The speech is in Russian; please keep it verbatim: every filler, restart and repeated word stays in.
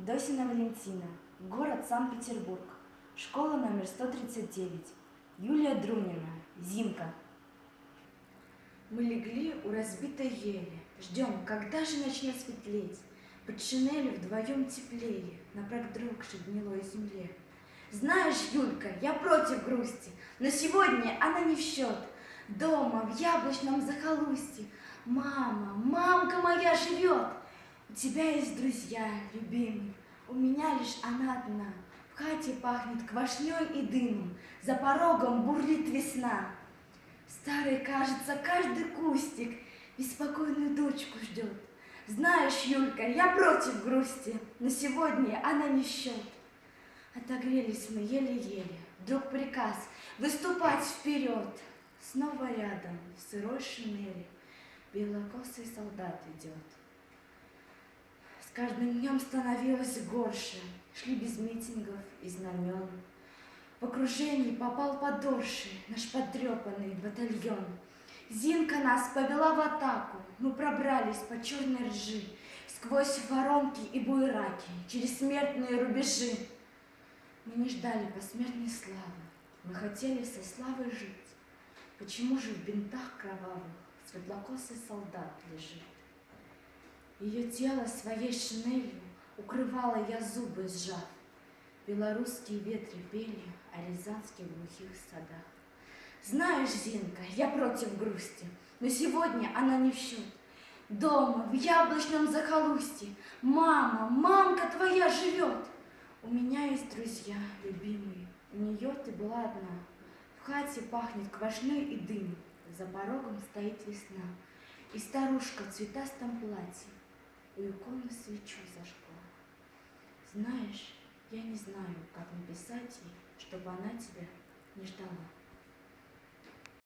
Досина Валентина, город Санкт-Петербург, школа номер сто тридцать девять, Юлия Друнина, Зинка. Мы легли у разбитой ели, ждем, когда же начнет светлеть. Под шинелью вдвоем теплее, на продрогшей гнилой земле. Знаешь, Юлька, я против грусти, но сегодня она не в счет. Дома, в яблочном захолустье, мама, мамка моя живет. У тебя есть друзья, любимый, у меня лишь она одна. В хате пахнет квашней и дымом, за порогом бурлит весна. Старый, кажется, каждый кустик беспокойную дочку ждет. Знаешь, Юлька, я против грусти, но сегодня она не в счет. Отогрелись мы еле-еле, вдруг приказ выступать вперед. Снова рядом, в сырой шинели, белокосый солдат идет. С каждым днем становилось горше, шли без митингов и знамен. В окружении попал подорший наш подрепанный батальон. Зинка нас повела в атаку, мы пробрались по черной ржи, сквозь воронки и буераки, через смертные рубежи. Мы не ждали посмертной славы, мы хотели со славой жить. Почему же в бинтах кровавых светлокосый солдат лежит? Ее тело своей шинелью укрывала я, зубы сжав. Белорусские ветры пели о рязанских глухих садах. Знаешь, Зинка, я против грусти, но сегодня она не в счет. Дома, в яблочном захолустье, мама, мамка твоя живет. У меня есть друзья, любимые, у нее ты была одна. В хате пахнет квашней и дым, за порогом стоит весна. И старушка в цветастом платье у иконы свечу зажгла. Знаешь, я не знаю, как написать ей, чтобы она тебя